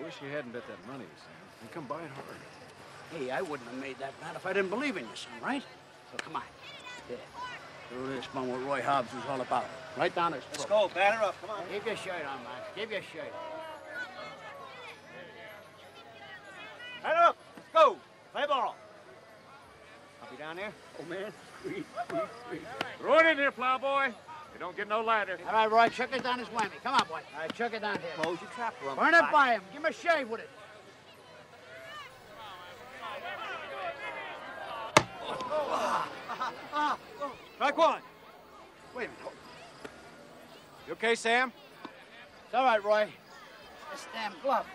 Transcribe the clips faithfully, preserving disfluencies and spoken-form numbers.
wish you hadn't bet that money, Sam. And come by it hard. Hey, I wouldn't have made that bet if I didn't believe in you, son, right? So come on. Yeah. Do this one what Roy Hobbs was all about. Right down his throat. Let's go. Batter up. Come on. Keep your shirt on, Max. Keep your shirt on. Batter up. Let's go. Play ball. I'll be down there. Oh, man. Sweet, sweet, sweet. Throw it in here, plowboy. You don't get no lighter. All right, Roy, chuck it down his whammy. Come on, boy. All right, chuck it down here. Close your trap room. Burn it by him. Give him a shave with it. Strike one. Wait a minute. You okay, Sam? It's all right, Roy. This damn glove.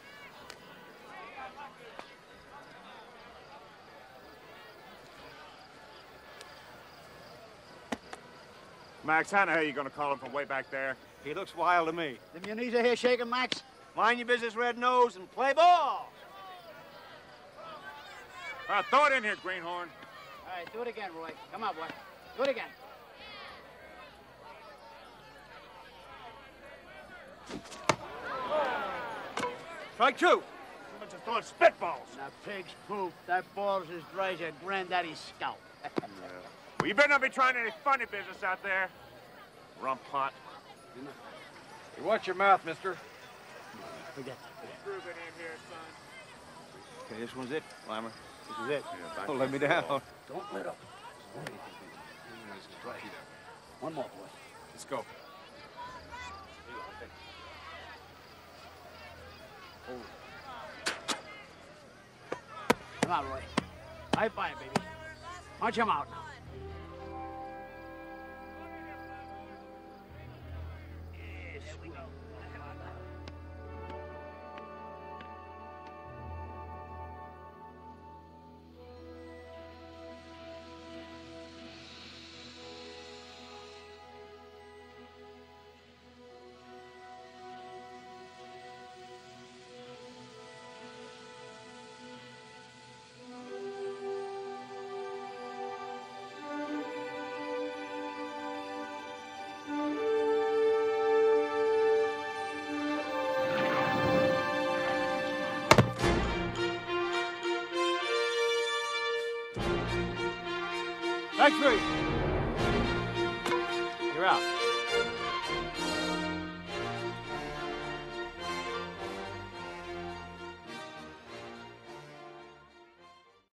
Max, how the hell are you going to call him from way back there? He looks wild to me. Them your knees are here shaking, Max? Mind your business, Red Nose, and play ball. Uh, throw it in here, Greenhorn. All right, do it again, Roy. Come on, boy. Do it again. Strike two. Someone just throwing spitballs. Now, pig's poop. That ball's as dry as your granddaddy's scalp. Yeah. Well, you better not be trying any funny business out there. Rump pot. You watch your mouth, mister. Forget that. Prove it in here, son. Okay, this one's it, Whammer. This is it. Yeah, back Don't to let me the down. ball. Don't let up. Right. One more, boy. Let's go. Come on, Roy. Right by him, baby. Punch him out now. Yes, we go. Strike three. You're out.